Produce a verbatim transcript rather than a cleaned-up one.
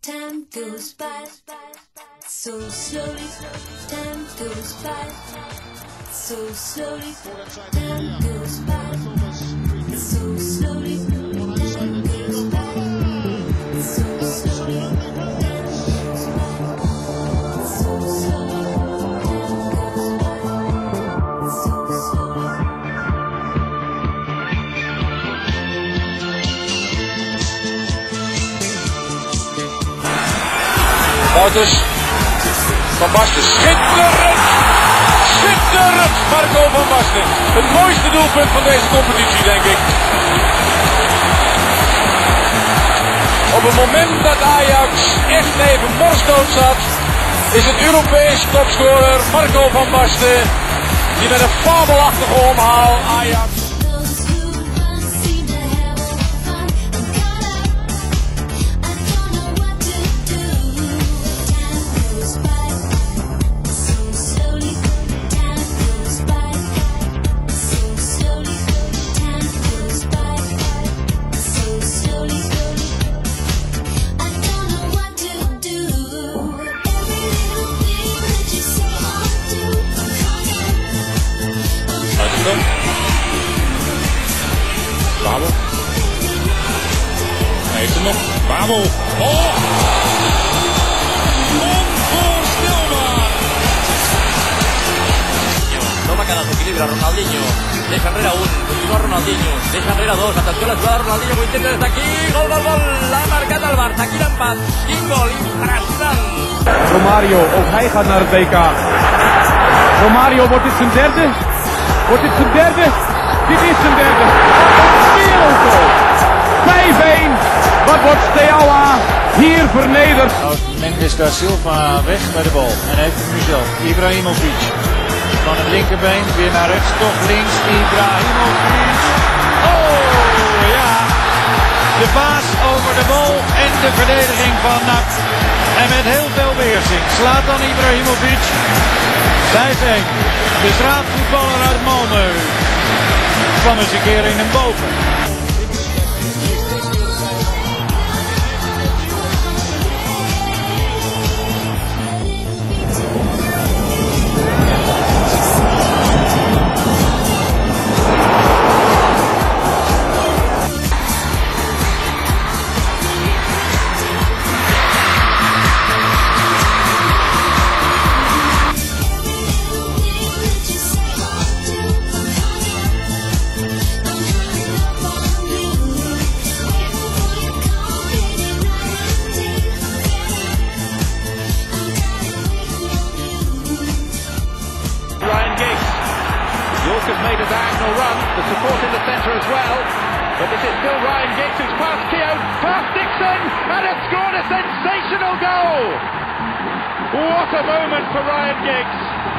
Time goes by so slowly. Time goes by so slowly. Time goes by so slowly. Time goes by so slowly. Time goes by so slowly. Wouters, Van Basten, schitterend, schitterend, Marco van Basten. Het mooiste doelpunt van deze competitie, denk ik. Op het moment dat Ajax echt even morsdood zat, is het Europees topscorer Marco van Basten, die met een fabelachtige omhaal Ajax... Babel. Hij heeft hem nog. Babel. Oh! Onvoorstelbaar! Toma cada equilibra Ronaldinho. Deja enrera un. Continúa Ronaldinho. Deja enrera dos. Atención a la jugada Ronaldinho. Que intenta desde aquí. Gol, gol, gol. La ha marcado al Barça. Aquí Lampard. Gol impressionant. Romario, ook hij gaat naar het W K. Romario, wordt dit zijn derde? Wordt dit zijn derde? Dit is zijn derde. Wereldgoal. vijf-een. Wat wordt Steaua hier vernederd? Mendes da Silva weg bij de bal. En heeft hem nu zelf. Ibrahimovic. Van het linkerbeen weer naar rechts. Toch links. Ibrahimovic. Oh ja. De baas over de bal en de verdediging van N A C. En met heel veel beheersing slaat dan Ibrahimovic. vijf-een. De straatvoetballer uit Malmö kwam eens een keer in hem boven. York has made a diagonal run, the support in the centre as well, but this is still Ryan Giggs who's past Keogh, past Dixon, and has scored a sensational goal! What a moment for Ryan Giggs!